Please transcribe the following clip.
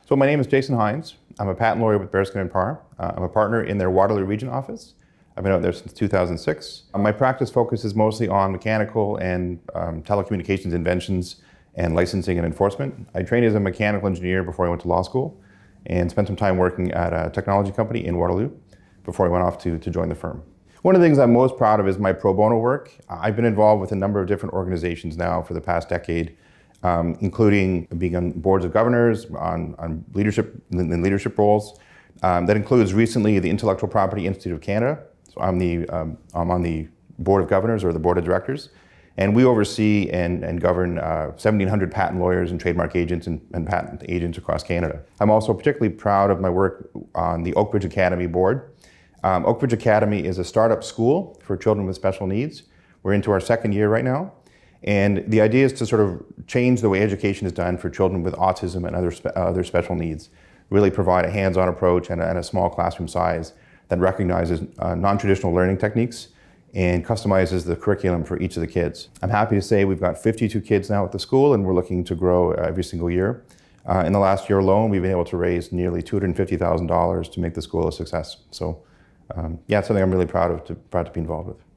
So my name is Jason Hines. I'm a patent lawyer with Bereskin & Parr. I'm a partner in their Waterloo Region office. I've been out there since 2006. My practice focuses mostly on mechanical and telecommunications inventions and licensing and enforcement. I trained as a mechanical engineer before I went to law school and spent some time working at a technology company in Waterloo before I went off to join the firm. One of the things I'm most proud of is my pro bono work. I've been involved with a number of different organizations now for the past decade, including being on boards of governors, on leadership roles. That includes recently the Intellectual Property Institute of Canada. So I'm on the board of governors or the board of directors, and we oversee and govern 1,700 patent lawyers and trademark agents and patent agents across Canada. I'm also particularly proud of my work on the Oakbridge Academy board. Oakbridge Academy is a startup school for children with special needs. We're into our second year right now. And the idea is to sort of change the way education is done for children with autism and other special needs. Really provide a hands-on approach and a small classroom size that recognizes non-traditional learning techniques and customizes the curriculum for each of the kids. I'm happy to say we've got 52 kids now at the school, and we're looking to grow every single year. In the last year alone, we've been able to raise nearly $250,000 to make the school a success. So yeah, it's something I'm really proud to be involved with.